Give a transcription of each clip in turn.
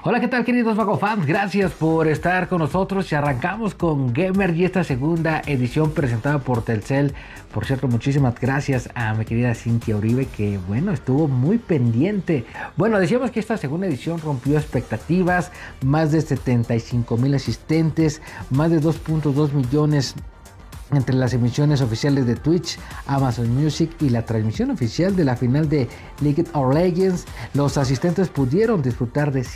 Hola, ¿qué tal, queridos Vago fans? Gracias por estar con nosotros y arrancamos con Gamer y esta segunda edición presentada por Telcel. Por cierto, muchísimas gracias a mi querida Cintia Uribe, que bueno, estuvo muy pendiente. Bueno, decíamos que esta segunda edición rompió expectativas, más de 75,000 asistentes, más de 2.2 millones entre las emisiones oficiales de Twitch, Amazon Music y la transmisión oficial de la final de League of Legends. Los asistentes pudieron disfrutar de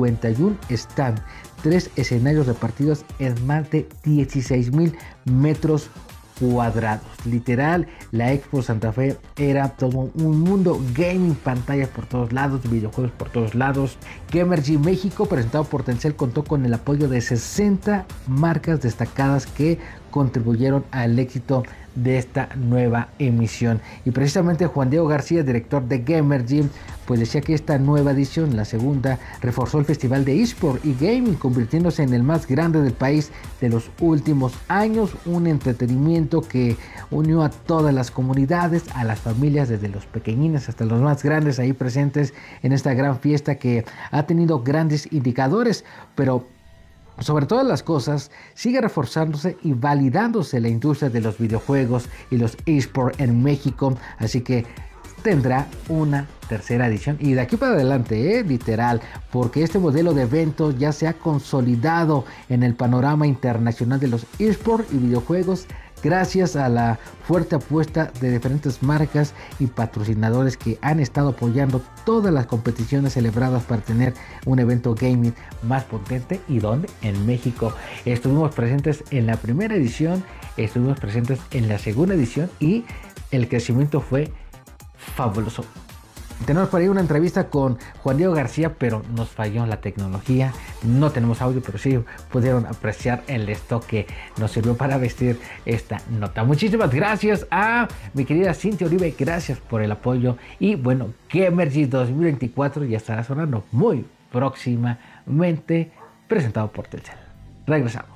51 stands, 3 escenarios repartidos en más de 16,000 metros cuadrados. Literal, la Expo Santa Fe era todo un mundo gaming, pantallas por todos lados, videojuegos por todos lados. Gamergy México, presentado por Telcel, contó con el apoyo de 60 marcas destacadas que contribuyeron al éxito de esta nueva emisión. Y precisamente Juan Diego García, director de Gamergy, pues decía que esta nueva edición, la segunda, reforzó el festival de eSport y Gaming, convirtiéndose en el más grande del país de los últimos años. Un entretenimiento que unió a todas las comunidades, a las familias, desde los pequeñines hasta los más grandes ahí presentes en esta gran fiesta que ha tenido grandes indicadores, pero sobre todas las cosas, sigue reforzándose y validándose la industria de los videojuegos y los eSports en México. Así que tendrá una tercera edición y de aquí para adelante, literal, porque este modelo de eventos ya se ha consolidado en el panorama internacional de los eSports y videojuegos, gracias a la fuerte apuesta de diferentes marcas y patrocinadores que han estado apoyando todas las competiciones celebradas para tener un evento gaming más potente. ¿Y dónde? En México. Estuvimos presentes en la primera edición, estuvimos presentes en la segunda edición y el crecimiento fue fabuloso. Tenemos por ahí una entrevista con Juan Diego García, pero nos falló la tecnología. No tenemos audio, pero sí pudieron apreciar el stock que nos sirvió para vestir esta nota. Muchísimas gracias a mi querida Cintia Uribe. Gracias por el apoyo. Y bueno, Gamergy 2024 ya estará sonando muy próximamente, presentado por Telcel. Regresamos.